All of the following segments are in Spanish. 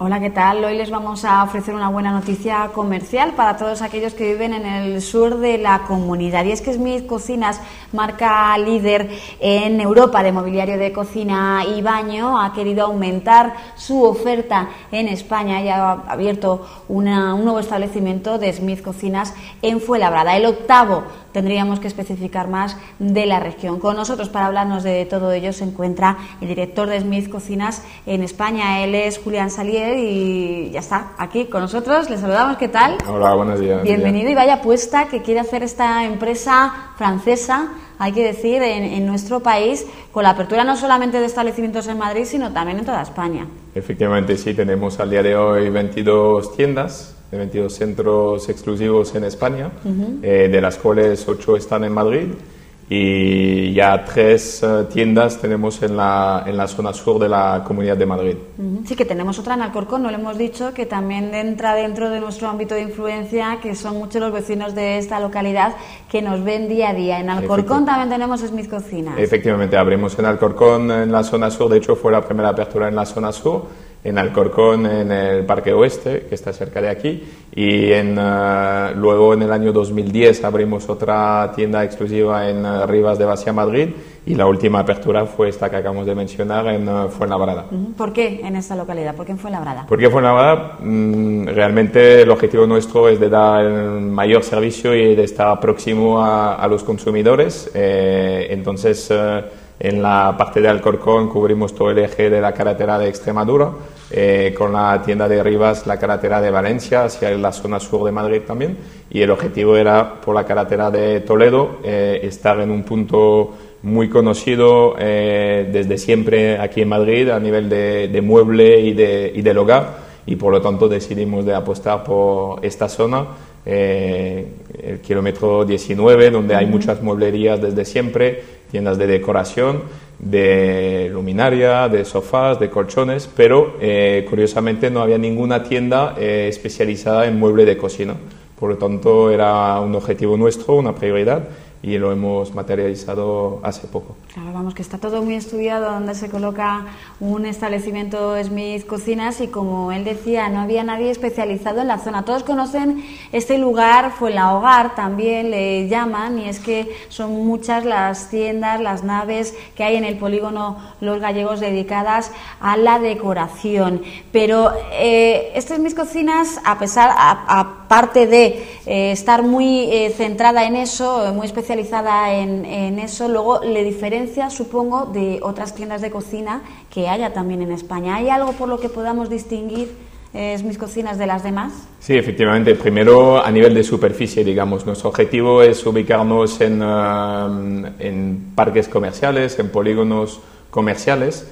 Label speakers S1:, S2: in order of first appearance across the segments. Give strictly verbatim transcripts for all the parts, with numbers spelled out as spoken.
S1: Hola, ¿qué tal? Hoy les vamos a ofrecer una buena noticia comercial para todos aquellos que viven en el sur de la comunidad. Y es que Smith Cocinas, marca líder en Europa de mobiliario de cocina y baño, ha querido aumentar su oferta en España y ha abierto una, un nuevo establecimiento de Smith Cocinas en Fuenlabrada, el octavo, tendríamos que especificar más, de la región. Con nosotros para hablarnos de todo ello se encuentra el director de Smith Cocinas en España. Él es Julián Salier y ya está aquí con nosotros. Les saludamos, ¿qué tal?
S2: Hola, buenos días.
S1: Bienvenido, y vaya apuesta que quiere hacer esta empresa francesa, hay que decir, en, en nuestro país, con la apertura no solamente de establecimientos en Madrid, sino también en toda España.
S2: Efectivamente, sí, tenemos al día de hoy veintidós tiendas, veintidós centros exclusivos en España, uh-huh. eh, de las cuales ocho están en Madrid, y ya tres uh, tiendas tenemos en la, en la zona sur de la Comunidad de Madrid.
S1: Uh-huh. Sí, que tenemos otra en Alcorcón, no lo hemos dicho, que también entra dentro de nuestro ámbito de influencia, que son muchos los vecinos de esta localidad que nos ven día a día. En Alcorcón también tenemos Smith Cocinas.
S2: Efectivamente, abrimos en Alcorcón, en la zona sur, de hecho fue la primera apertura en la zona sur, en Alcorcón, en el Parque Oeste, que está cerca de aquí, y en, uh, luego en el año dos mil diez abrimos otra tienda exclusiva en uh, Rivas de Vacia, Madrid, y la última apertura fue esta que acabamos de mencionar en uh, Fuenlabrada.
S1: ¿Por qué en esta localidad? ¿Por qué en Fuenlabrada?
S2: Porque en Fuenlabrada mmm, realmente el objetivo nuestro es de dar el mayor servicio y de estar próximo a, a los consumidores, eh, entonces uh, en la parte de Alcorcón cubrimos todo el eje de la carretera de Extremadura, eh, con la tienda de Rivas la carretera de Valencia hacia la zona sur de Madrid también, y el objetivo era por la carretera de Toledo eh, estar en un punto muy conocido eh, desde siempre aquí en Madrid a nivel de, de mueble y, de, y del hogar, y por lo tanto decidimos de apostar por esta zona, eh, el kilómetro diecinueve, donde hay muchas mueblerías desde siempre, tiendas de decoración, de luminaria, de sofás, de colchones, pero eh, curiosamente no había ninguna tienda eh, especializada en mueble de cocina. Por lo tanto, era un objetivo nuestro, una prioridad, y lo hemos materializado hace poco.
S1: Claro, vamos, que está todo muy estudiado donde se coloca un establecimiento Smith Cocinas, y como él decía, no había nadie especializado en la zona. Todos conocen este lugar, Fuenlahogar también le llaman, y es que son muchas las tiendas, las naves que hay en el polígono Los Gallegos dedicadas a la decoración. Pero eh, este Smith Cocinas, a pesar, aparte de eh, estar muy eh, centrada en eso, muy especializada en, en eso, luego le diferencia, supongo, de otras tiendas de cocina que haya también en España. ¿Hay algo por lo que podamos distinguir eh, Smith Cocinas de las demás?
S2: Sí, efectivamente. Primero, a nivel de superficie, digamos, nuestro objetivo es ubicarnos en, uh, en parques comerciales, en polígonos comerciales,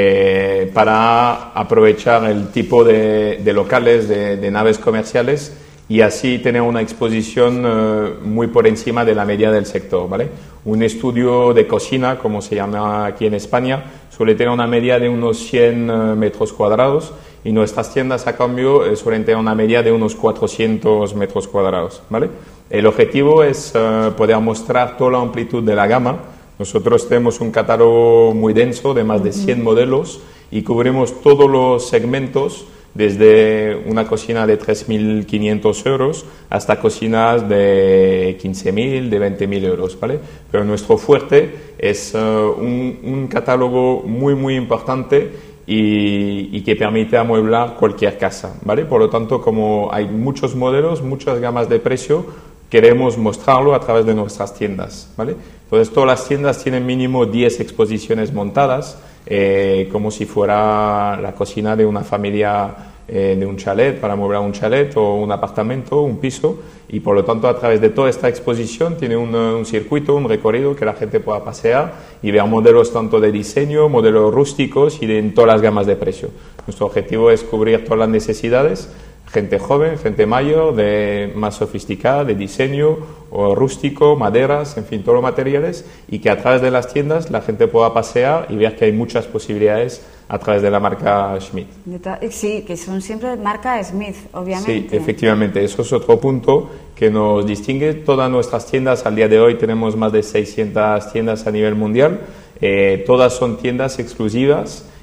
S2: eh, para aprovechar el tipo de, de locales, de, de naves comerciales, y así tener una exposición uh, muy por encima de la media del sector, ¿vale? Un estudio de cocina, como se llama aquí en España, suele tener una media de unos cien uh, metros cuadrados, y nuestras tiendas, a cambio, eh, suelen tener una media de unos cuatrocientos metros cuadrados, ¿vale? El objetivo es uh, poder mostrar toda la amplitud de la gama. Nosotros tenemos un catálogo muy denso de más de cien modelos, y cubrimos todos los segmentos, desde una cocina de tres mil quinientos euros hasta cocinas de quince mil, de veinte mil euros, ¿vale? Pero nuestro fuerte es uh, un, un catálogo muy, muy importante y, y que permite amueblar cualquier casa, ¿vale? Por lo tanto, como hay muchos modelos, muchas gamas de precio, queremos mostrarlo a través de nuestras tiendas, ¿vale? Entonces, todas las tiendas tienen mínimo diez exposiciones montadas, Eh, como si fuera la cocina de una familia, eh, de un chalet, para amueblar un chalet o un apartamento, un piso, y por lo tanto a través de toda esta exposición tiene un, un circuito, un recorrido que la gente pueda pasear y ver modelos tanto de diseño, modelos rústicos y de, en todas las gamas de precio. Nuestro objetivo es cubrir todas las necesidades, gente joven, gente mayor, de más sofisticada, de diseño o rústico, maderas, en fin, todos los materiales, y que a través de las tiendas la gente pueda pasear y ver que hay muchas posibilidades a través de la marca Smith.
S1: Sí, que son siempre marca Smith, obviamente.
S2: Sí, efectivamente, eso es otro punto que nos distingue. Todas nuestras tiendas, al día de hoy tenemos más de seiscientas tiendas a nivel mundial, eh, todas son tiendas exclusivas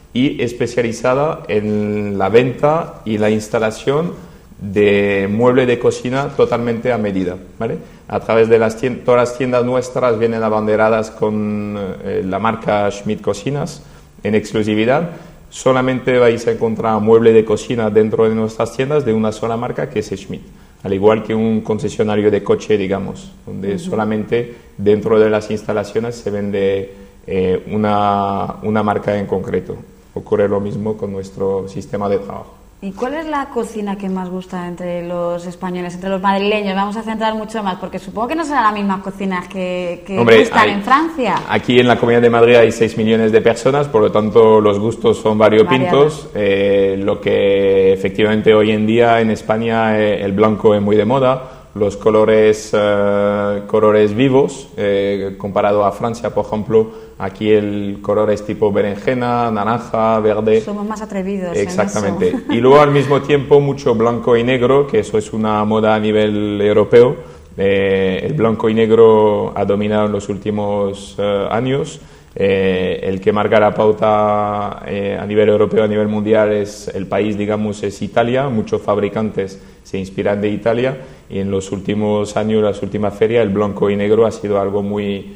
S2: y especializada en la venta y la instalación de mueble de cocina totalmente a medida, ¿vale? A través de las tiendas, todas las tiendas nuestras vienen abanderadas con eh, la marca Schmidt Cocinas en exclusividad. Solamente vais a encontrar mueble de cocina dentro de nuestras tiendas de una sola marca, que es Schmidt. Al igual que un concesionario de coche, digamos, donde uh-huh. solamente dentro de las instalaciones se vende eh, una, una marca en concreto. Ocurre lo mismo con nuestro sistema de trabajo.
S1: ¿Y cuál es la cocina que más gusta entre los españoles, entre los madrileños? Vamos a centrar mucho más, porque supongo que no serán las mismas cocinas que, que
S2: Hombre,
S1: gustan
S2: hay,
S1: en Francia.
S2: Aquí en la Comunidad de Madrid hay seis millones de personas, por lo tanto los gustos son variopintos. Eh, lo que efectivamente hoy en día en España eh, el blanco es muy de moda. Los colores, uh, colores vivos, eh, comparado a Francia, por ejemplo, aquí el color es tipo berenjena, naranja, verde.
S1: Somos más atrevidos.
S2: Exactamente.
S1: En eso.
S2: Y luego al mismo tiempo mucho blanco y negro, que eso es una moda a nivel europeo. Eh, el blanco y negro ha dominado en los últimos uh, años. Eh, el que marca la pauta eh, a nivel europeo, a nivel mundial, es el país, digamos, es Italia. Muchos fabricantes se inspiran de Italia y en los últimos años, las últimas ferias, el blanco y negro ha sido algo muy,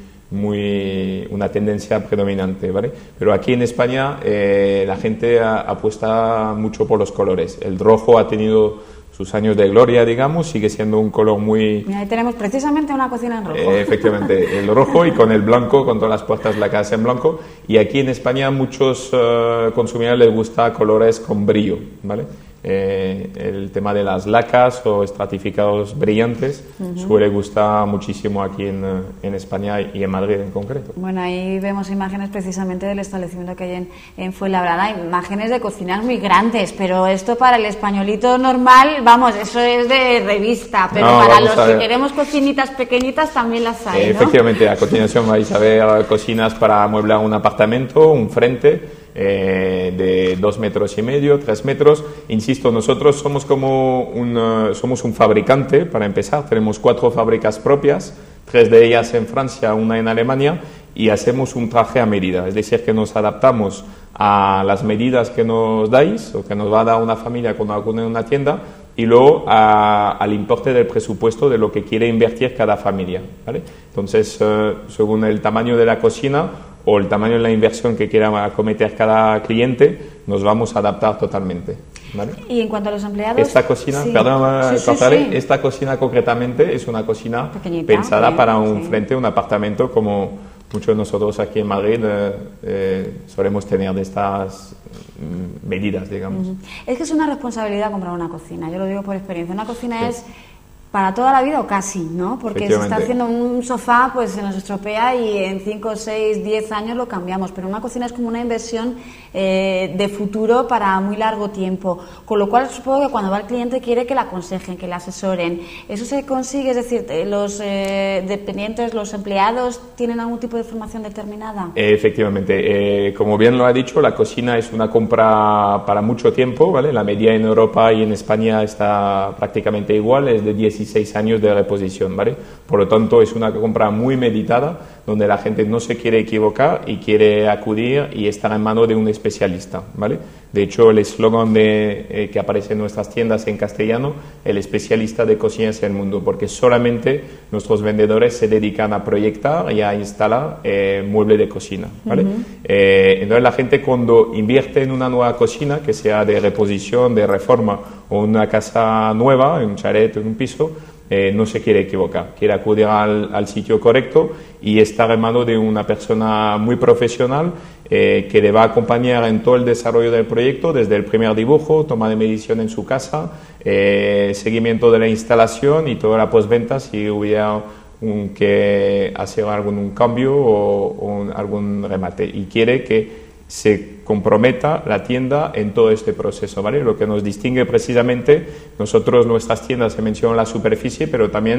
S2: muy una tendencia predominante, ¿vale? Pero aquí en España eh, la gente a, apuesta mucho por los colores. El rojo ha tenido sus años de gloria, digamos, sigue siendo un color muy...
S1: Mira, ahí tenemos precisamente una cocina en rojo.
S2: Eh, efectivamente, el rojo y con el blanco, con todas las puertas de la casa en blanco. Y aquí en España a muchos uh, consumidores les gusta colores con brillo, ¿vale? Eh, el tema de las lacas o estratificados brillantes uh-huh. suele gustar muchísimo aquí en, en España y en Madrid en concreto.
S1: Bueno, ahí vemos imágenes precisamente del establecimiento que hay en, en Fuenlabrada, imágenes de cocinas muy grandes, pero esto para el españolito normal, vamos, eso es de revista, pero no, para los que queremos cocinitas pequeñitas también las hay,
S2: eh,
S1: ¿no?
S2: Efectivamente, a continuación vais a ver cocinas para amueblar un apartamento, un frente, Eh, de dos metros y medio, tres metros. Insisto, nosotros somos como un, uh, somos un fabricante, para empezar. Tenemos cuatro fábricas propias, tres de ellas en Francia, una en Alemania, y hacemos un traje a medida. Es decir, que nos adaptamos a las medidas que nos dais o que nos va a dar una familia cuando acude a una tienda y luego a, al importe del presupuesto de lo que quiere invertir cada familia, ¿vale? Entonces, uh, según el tamaño de la cocina o el tamaño de la inversión que quiera acometer cada cliente, nos vamos a adaptar totalmente, ¿vale?
S1: Y en cuanto a los empleados...
S2: Esta cocina,
S1: sí.
S2: perdón,
S1: sí, sí, sí.
S2: esta cocina concretamente es una cocina
S1: pequeñita,
S2: pensada
S1: bien,
S2: para un
S1: sí.
S2: frente, un apartamento, como muchos de nosotros aquí en Madrid eh, eh, solemos tener de estas mm, medidas, digamos.
S1: Uh-huh. Es que es una responsabilidad comprar una cocina, yo lo digo por experiencia. Una cocina sí. es... para toda la vida o casi, ¿no? Porque se está haciendo un sofá, pues se nos estropea y en cinco, seis, diez años lo cambiamos. Pero una cocina es como una inversión eh, de futuro para muy largo tiempo. Con lo cual supongo que cuando va el cliente quiere que la aconsejen, que la asesoren. ¿Eso se consigue? Es decir, ¿los eh, dependientes, los empleados tienen algún tipo de formación determinada?
S2: Efectivamente. Eh, como bien lo ha dicho, la cocina es una compra para mucho tiempo, ¿vale? La media en Europa y en España está prácticamente igual, es de dieciséis años de reposición, ¿vale? Por lo tanto, es una compra muy meditada, donde la gente no se quiere equivocar y quiere acudir y estar en manos de un especialista, ¿vale? De hecho, el eslogan de, eh, que aparece en nuestras tiendas en castellano, el especialista de cocinas en el mundo, porque solamente nuestros vendedores se dedican a proyectar y a instalar eh, mueble de cocina, ¿vale? Uh-huh. eh, entonces, la gente cuando invierte en una nueva cocina, que sea de reposición, de reforma o una casa nueva, un chalet, un piso, Eh, no se quiere equivocar, quiere acudir al, al sitio correcto y estar en manos de una persona muy profesional eh, que le va a acompañar en todo el desarrollo del proyecto, desde el primer dibujo, toma de medición en su casa, eh, seguimiento de la instalación y toda la postventa si hubiera un, que hacer algún un cambio o, o un, algún remate, y quiere que se comprometa la tienda en todo este proceso, ¿vale? Lo que nos distingue precisamente, nosotros, nuestras tiendas, se menciona la superficie, pero también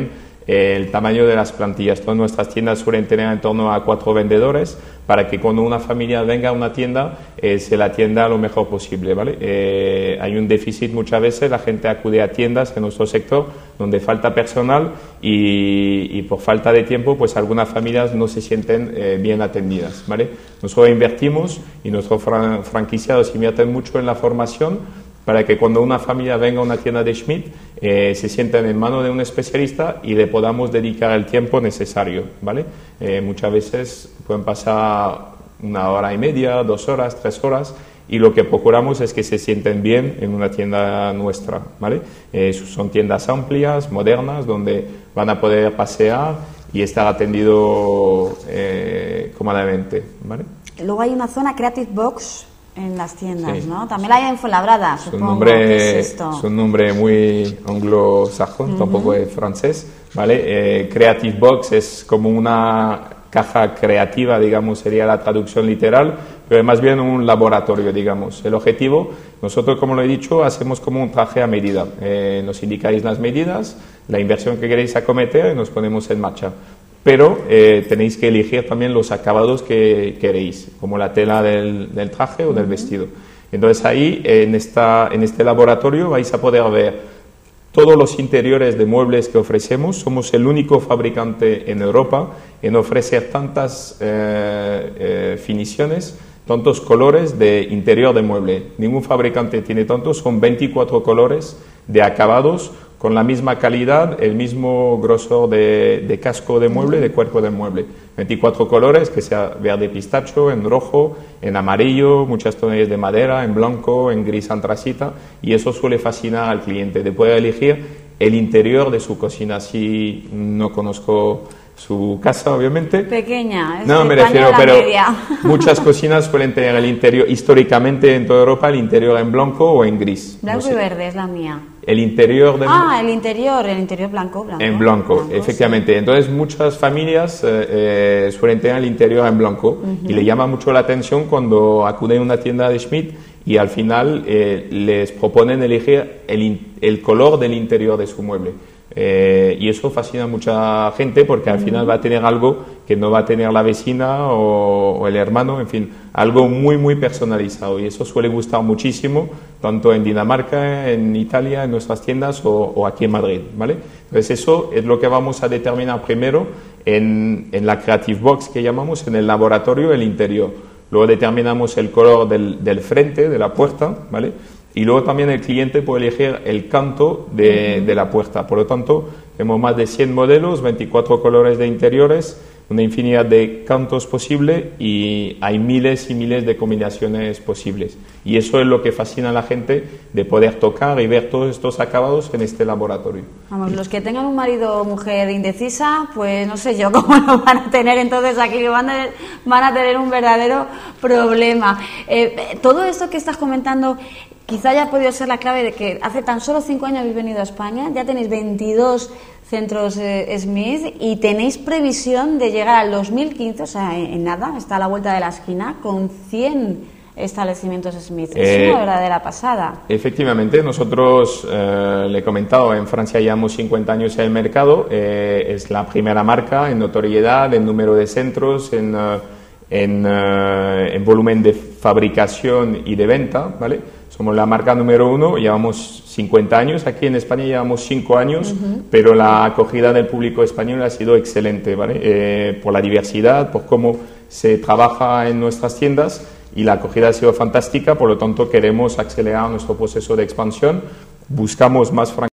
S2: eh, el tamaño de las plantillas. Todas nuestras tiendas suelen tener en torno a cuatro vendedores para que cuando una familia venga a una tienda eh, se la atienda lo mejor posible, ¿vale? Eh, hay un déficit muchas veces, la gente acude a tiendas en nuestro sector donde falta personal y, y por falta de tiempo pues algunas familias no se sienten eh, bien atendidas, ¿vale? Nosotros invertimos y nuestros fran franquiciados invierten mucho en la formación para que cuando una familia venga a una tienda de Schmidt eh, se sientan en manos de un especialista y le podamos dedicar el tiempo necesario, ¿vale? Eh, muchas veces pueden pasar una hora y media, dos horas, tres horas y lo que procuramos es que se sienten bien en una tienda nuestra, ¿vale? Eh, son tiendas amplias, modernas, donde van a poder pasear y estar atendidos eh, cómodamente, ¿vale?
S1: Luego hay una zona Creative Box en las tiendas,
S2: sí,
S1: ¿no? También la hay en Fuenlabrada,
S2: es
S1: supongo.
S2: Un nombre,
S1: ¿Qué es esto?
S2: Es un nombre muy anglosajón, uh-huh. Tampoco es francés, ¿vale? Eh, Creative Box es como una caja creativa, digamos, sería la traducción literal, pero es más bien un laboratorio, digamos. El objetivo, nosotros, como lo he dicho, hacemos como un traje a medida. Eh, nos indicáis las medidas, la inversión que queréis acometer y nos ponemos en marcha. Pero eh, tenéis que elegir también los acabados que queréis, como la tela del, del traje o del vestido. Entonces ahí, en, esta, en este laboratorio, vais a poder ver todos los interiores de muebles que ofrecemos. Somos el único fabricante en Europa en ofrecer tantas eh, eh, finiciones, tantos colores de interior de mueble. Ningún fabricante tiene tantos, son veinticuatro colores de acabados, con la misma calidad, el mismo grosor de, de casco de mueble, de cuerpo de mueble. veinticuatro colores, que sea verde pistacho, en rojo, en amarillo, muchas tonalidades de madera, en blanco, en gris antracita, y eso suele fascinar al cliente, de poder elegir el interior de su cocina. Si no conozco su casa, obviamente.
S1: Pequeña, es
S2: no, me
S1: España
S2: refiero,
S1: la
S2: pero
S1: media.
S2: Muchas cocinas suelen tener el interior, históricamente en toda Europa, el interior en blanco o en gris.
S1: Blanco
S2: no sé.
S1: Y verde es la mía.
S2: El interior de...
S1: Ah, el interior, el interior blanco, blanco.
S2: En blanco,
S1: blanco
S2: efectivamente. Sí. Entonces muchas familias eh, eh, suelen tener el interior en blanco uh-huh. y le llama mucho la atención cuando acuden a una tienda de Schmidt y al final eh, les proponen elegir el, el color del interior de su mueble. Eh, y eso fascina a mucha gente porque al final va a tener algo que no va a tener la vecina o, o el hermano, en fin, algo muy muy personalizado, y eso suele gustar muchísimo tanto en Dinamarca, en Italia, en nuestras tiendas o, o aquí en Madrid, ¿vale? Entonces eso es lo que vamos a determinar primero en, en la Creative Box, que llamamos, en el laboratorio, el interior. Luego determinamos el color del, del frente, de la puerta, ¿vale? Y luego también el cliente puede elegir el canto de, de la puerta. Por lo tanto, tenemos más de cien modelos, veinticuatro colores de interiores, una infinidad de cantos posibles y hay miles y miles de combinaciones posibles. Y eso es lo que fascina a la gente, de poder tocar y ver todos estos acabados en este laboratorio.
S1: Vamos, los que tengan un marido o mujer indecisa, pues no sé yo cómo lo van a tener, entonces aquí van a, van a tener un verdadero problema. Eh, todo esto que estás comentando quizá haya podido ser la clave de que hace tan solo cinco años habéis venido a España, ya tenéis veintidós centros eh, Smith y tenéis previsión de llegar al dos mil quince, o sea, en, en nada, está a la vuelta de la esquina, con cien establecimientos Smith. Es
S2: eh,
S1: una verdadera pasada.
S2: Efectivamente, nosotros, eh, le he comentado, en Francia llevamos cincuenta años en el mercado, eh, es la primera marca en notoriedad, en número de centros, en, uh, en, uh, en volumen de fabricación y de venta, ¿vale? Somos la marca número uno, llevamos cincuenta años, aquí en España llevamos cinco años, uh-huh. pero la acogida del público español ha sido excelente, ¿vale? Eh, por la diversidad, por cómo se trabaja en nuestras tiendas, y la acogida ha sido fantástica, por lo tanto queremos acelerar nuestro proceso de expansión, buscamos más franquicias